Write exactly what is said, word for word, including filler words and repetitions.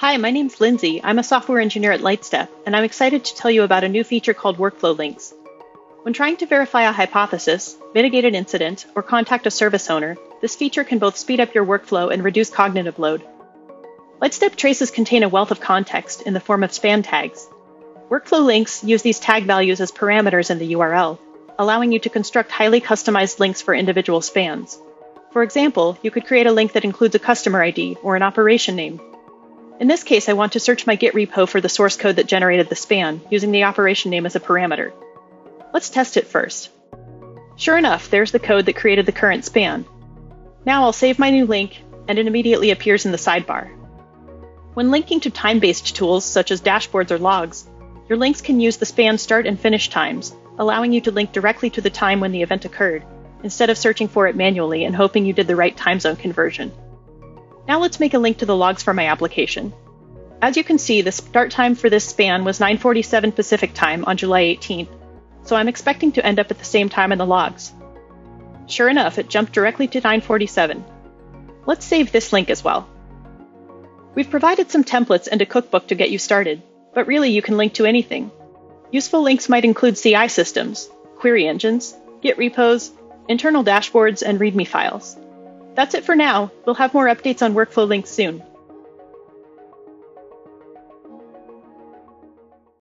Hi, my name's Lindsay. I'm a software engineer at Lightstep, and I'm excited to tell you about a new feature called workflow links. When trying to verify a hypothesis, mitigate an incident, or contact a service owner, this feature can both speed up your workflow and reduce cognitive load. Lightstep traces contain a wealth of context in the form of span tags. Workflow links use these tag values as parameters in the U R L, allowing you to construct highly customized links for individual spans. For example, you could create a link that includes a customer I D or an operation name. In this case, I want to search my Git repo for the source code that generated the span, using the operation name as a parameter. Let's test it first. Sure enough, there's the code that created the current span. Now I'll save my new link, and it immediately appears in the sidebar. When linking to time-based tools such as dashboards or logs, your links can use the span start and finish times, allowing you to link directly to the time when the event occurred, instead of searching for it manually and hoping you did the right time zone conversion. Now let's make a link to the logs for my application. As you can see, the start time for this span was nine forty-seven Pacific time on July eighteenth, so I'm expecting to end up at the same time in the logs. Sure enough, it jumped directly to nine forty-seven. Let's save this link as well. We've provided some templates and a cookbook to get you started, but really you can link to anything. Useful links might include C I systems, query engines, Git repos, internal dashboards, and README files. That's it for now. We'll have more updates on workflow links soon.